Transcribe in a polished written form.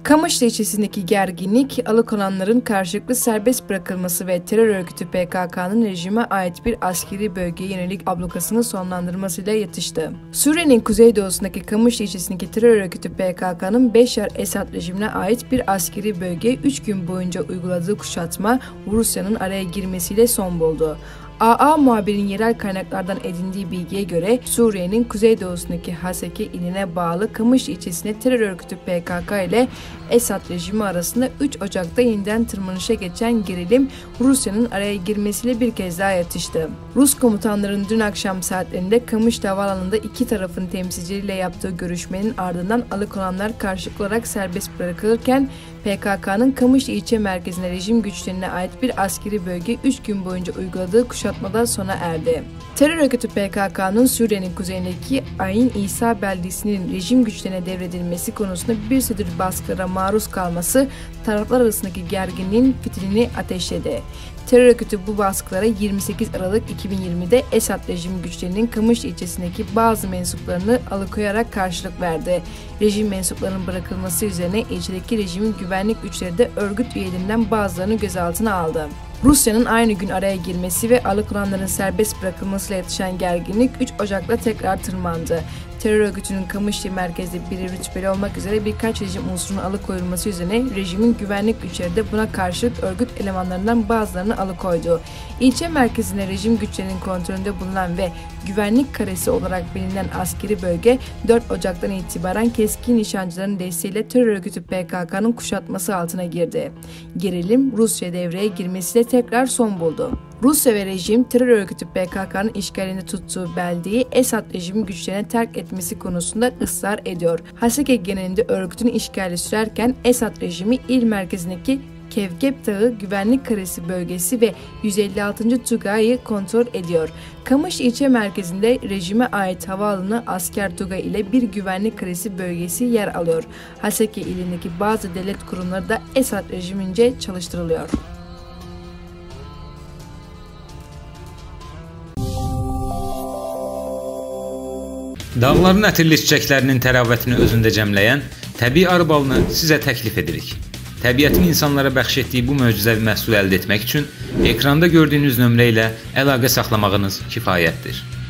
Kamışlı ilçesindeki gerginlik, alıkonanların karşılıklı serbest bırakılması ve terör örgütü PKK'nın rejime ait bir askeri bölgeye yönelik ablukasını sonlandırmasıyla yatıştı. Suriye'nin kuzeydoğusundaki Kamışlı ilçesindeki terör örgütü PKK'nın Beşar Esad rejimine ait bir askeri bölgeye 3 gün boyunca uyguladığı kuşatma Rusya'nın araya girmesiyle son buldu. AA muhabirin yerel kaynaklardan edindiği bilgiye göre Suriye'nin kuzeydoğusundaki Haseke iline bağlı Kamışlı ilçesine terör örgütü PKK ile Esad rejimi arasında 3 Ocak'ta yeniden tırmanışa geçen gerilim Rusya'nın araya girmesiyle bir kez daha yatıştı. Rus komutanların dün akşam saatlerinde Kamışlı Havaalanı'nda iki tarafın temsilcileriyle yaptığı görüşmenin ardından alıkonanlar karşılıklı olarak serbest bırakılırken PKK'nın Kamışlı ilçe merkezine rejim güçlerine ait bir askeri bölge 3 gün boyunca uyguladığı kuşatmadan sona erdi. Terör örgütü PKK'nın Suriye'nin kuzeyindeki Ain İsa beldesinin rejim güçlerine devredilmesi konusunda bir süredir baskılara maruz kalması taraflar arasındaki gerginliğin fitilini ateşledi. Terör örgütü bu baskılara 28 Aralık 2020'de Esad rejim güçlerinin Kamışlı ilçesindeki bazı mensuplarını alıkoyarak karşılık verdi. Rejim mensuplarının bırakılması üzerine ilçedeki rejimin güvenlik güçleri de örgüt üyelerinden bazılarını gözaltına aldı. Rusya'nın aynı gün araya girmesi ve alıkonanların serbest bırakılmasıyla yatışan gerginlik 3 Ocak'ta tekrar tırmandı. Terör örgütünün Kamışlı merkezli biri rütbeli olmak üzere birkaç rejim unsurunun alıkoyulması üzerine rejimin güvenlik güçleri de buna karşılık örgüt elemanlarından bazılarını alıkoydu. İlçe merkezinde rejim güçlerinin kontrolünde bulunan ve güvenlik karesi olarak bilinen askeri bölge 4 Ocak'tan itibaren keskin nişancıların desteğiyle terör örgütü PKK'nın kuşatması altına girdi. Gerilim Rusya devreye girmesiyle tekrar son buldu. Rusya ve rejim terör örgütü PKK'nın işgalini tuttuğu beldeyi Esad rejimi güçlerine terk etmesi konusunda ısrar ediyor. Haseke genelinde örgütün işgali sürerken Esad rejimi il merkezindeki Kevkep Dağı Güvenlik Karesi bölgesi ve 156. Tugay'ı kontrol ediyor. Kamışlı ilçe merkezinde rejime ait havaalanı Asker Tugay ile bir güvenlik karesi bölgesi yer alıyor. Haseke ilindeki bazı devlet kurumları da Esad rejimince çalıştırılıyor. Dağların ətirli çiçəklərinin təravətini özündə cəmləyən təbii arı balını sizə təklif edirik. Təbiətin insanlara bəxş etdiyi bu möcüzəvi məhsulu əldə etmək üçün ekranda gördüyünüz nömrə ilə əlaqə saxlamağınız kifayətdir.